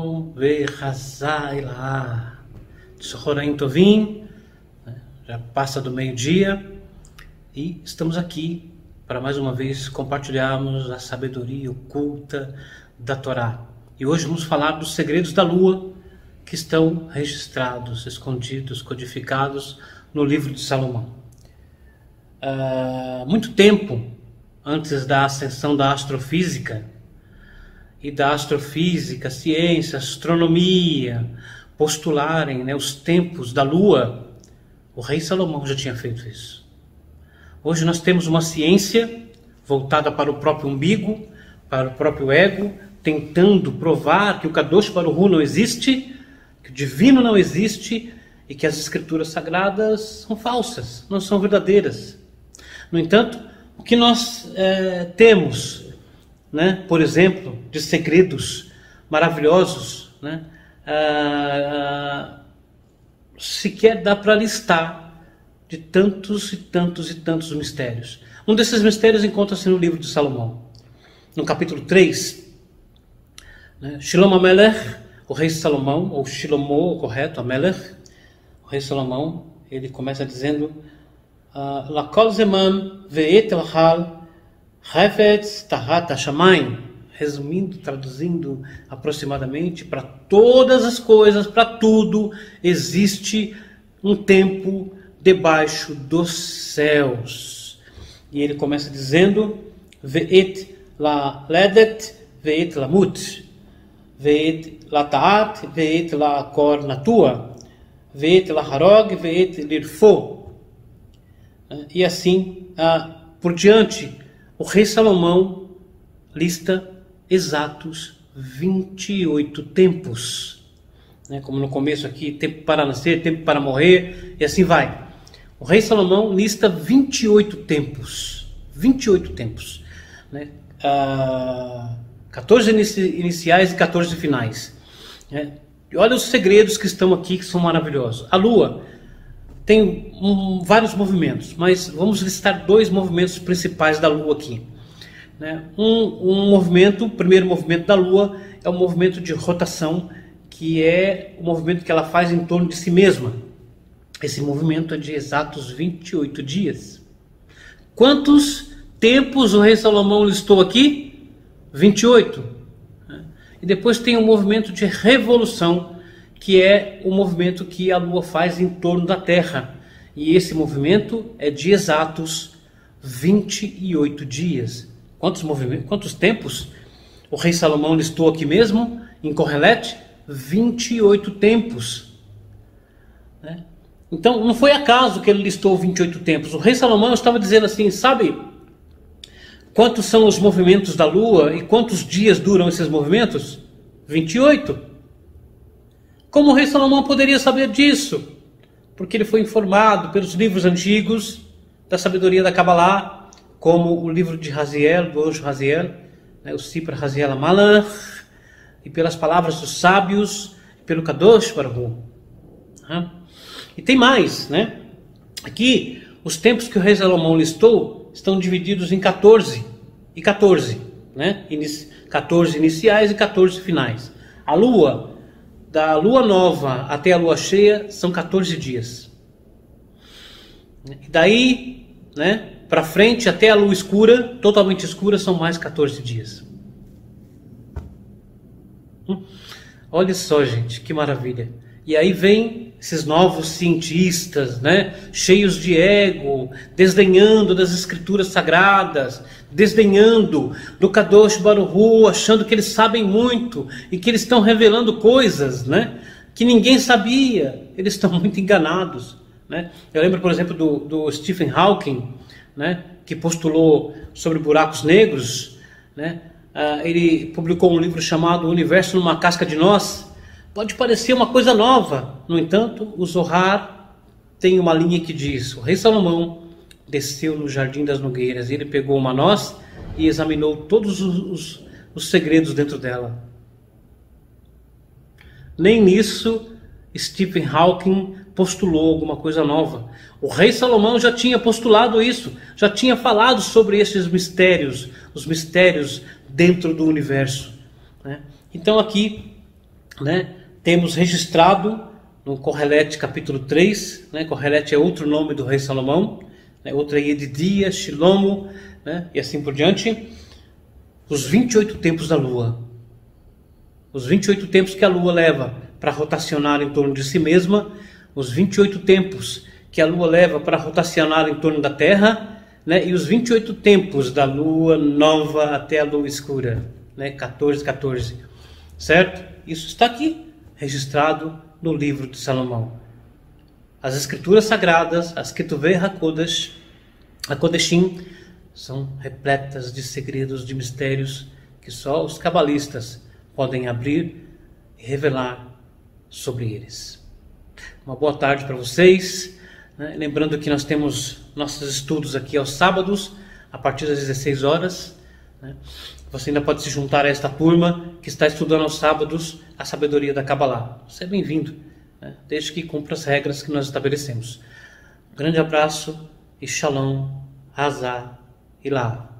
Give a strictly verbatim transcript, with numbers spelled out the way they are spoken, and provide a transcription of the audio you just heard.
Shalom Vechazai Lá. Tzohoraim Tovim, já passa do meio-dia e estamos aqui para mais uma vez compartilharmos a sabedoria oculta da Torá. E hoje vamos falar dos segredos da lua que estão registrados, escondidos, codificados no livro de Salomão. Uh, muito tempo antes da ascensão da astrofísica e da astrofísica, ciência, astronomia, postularem, né, os tempos da lua, o rei Salomão já tinha feito isso. Hoje nós temos uma ciência voltada para o próprio umbigo, para o próprio ego, tentando provar que o Kadosh Baruch Hu não existe, que o divino não existe e que as escrituras sagradas são falsas, não são verdadeiras. No entanto, o que nós é, temos, né, por exemplo, de segredos maravilhosos, né, ah, ah, sequer dá para listar de tantos e tantos e tantos mistérios. Um desses mistérios encontra-se no livro de Salomão. No capítulo três, né, Shlomo Amelech, o rei Salomão, ou Shlomo, correto, Amelech, o rei Salomão, ele começa dizendo: Lakol zeman ve'et el-hal Hefetz tahat hashamayim. Resumindo, traduzindo aproximadamente, para todas as coisas, para tudo, existe um tempo debaixo dos céus. E ele começa dizendo: Ve'et la ledet, ve'et la mut, ve'et la ta'at, ve'et la kor natua, ve'et la harog, ve'et lirfo. E assim por diante, o rei Salomão lista exatos vinte e oito tempos, né? Como no começo aqui, tempo para nascer, tempo para morrer, e assim vai. O rei Salomão lista vinte e oito tempos, vinte e oito tempos, né? Ah, quatorze inici iniciais e quatorze finais, né? E olha os segredos que estão aqui, que são maravilhosos. A lua tem um, vários movimentos, mas vamos listar dois movimentos principais da lua aqui. Né? Um, um movimento, o primeiro movimento da lua é o movimento de rotação, que é o movimento que ela faz em torno de si mesma. Esse movimento é de exatos vinte e oito dias. Quantos tempos o rei Salomão listou aqui? vinte e oito. E depois tem o movimento de revolução, que é o movimento que a lua faz em torno da Terra. E esse movimento é de exatos vinte e oito dias. Quantos movimentos, quantos tempos o rei Salomão listou aqui mesmo, em Kohelet? vinte e oito tempos. Né? Então, não foi acaso que ele listou vinte e oito tempos. O rei Salomão estava dizendo assim, sabe quantos são os movimentos da lua e quantos dias duram esses movimentos? vinte e oito. Como o rei Salomão poderia saber disso? Porque ele foi informado pelos livros antigos da sabedoria da Kabbalah, como o livro de Raziel, do anjo Raziel, né, o Sipra Raziel Amalach, e pelas palavras dos sábios, pelo Kadosh Baruch Hu. E tem mais, né? Aqui, os tempos que o rei Salomão listou estão divididos em quatorze e quatorze, né? quatorze iniciais e quatorze finais. A lua, da lua nova até a lua cheia, são quatorze dias. E daí, né, para frente, até a lua escura, totalmente escura, são mais quatorze dias. Hum? Olha só, gente, que maravilha. E aí vem esses novos cientistas, né, cheios de ego, desdenhando das escrituras sagradas, desdenhando do Kadosh Baruch Hu, achando que eles sabem muito e que eles estão revelando coisas, né, que ninguém sabia. Eles estão muito enganados, né? Eu lembro, por exemplo, do, do Stephen Hawking, né, que postulou sobre buracos negros, né? Uh, ele publicou um livro chamado O Universo numa Casca de Nós. Pode parecer uma coisa nova, no entanto, o Zohar tem uma linha que diz: o rei Salomão desceu no Jardim das Nogueiras, e ele pegou uma noz e examinou todos os, os, os segredos dentro dela. Nem nisso Stephen Hawking postulou alguma coisa nova. O rei Salomão já tinha postulado isso, já tinha falado sobre esses mistérios, os mistérios dentro do universo, né? Então aqui né, temos registrado no Correlete capítulo três, né, Correlete é outro nome do rei Salomão, né, outra Yedidia, Shilomo, né, e assim por diante, os vinte e oito tempos da lua. Os vinte e oito tempos que a lua leva para rotacionar em torno de si mesma, os vinte e oito tempos que a lua leva para rotacionar em torno da Terra, né, e os vinte e oito tempos da lua nova até a lua escura, né, quatorze, quatorze, certo? Isso está aqui registrado no livro de Salomão. As escrituras sagradas, as Ketuvei HaKodesh, HaKodeshim, são repletas de segredos, de mistérios que só os cabalistas podem abrir e revelar sobre eles. Uma boa tarde para vocês, né? Lembrando que nós temos nossos estudos aqui aos sábados, a partir das dezesseis horas, né? Você ainda pode se juntar a esta turma que está estudando aos sábados a sabedoria da Kabbalah. Você é bem-vindo, né? Desde que cumpra as regras que nós estabelecemos. Um grande abraço e Shalom, Hazá e Lá.